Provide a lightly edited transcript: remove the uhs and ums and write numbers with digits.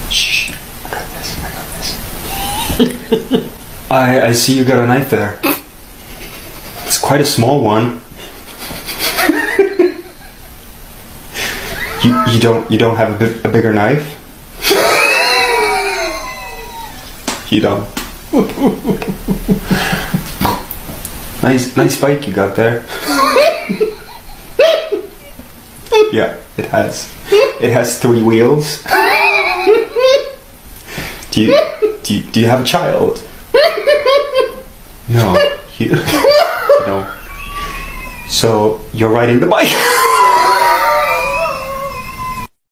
Shh. I got this. I see you got a knife there. It's quite a small one. You don't have a bigger knife? You don't. Nice bike you got there. Yeah, it has. It has 3 wheels. Do you have a child? No. No. So you're riding the bike.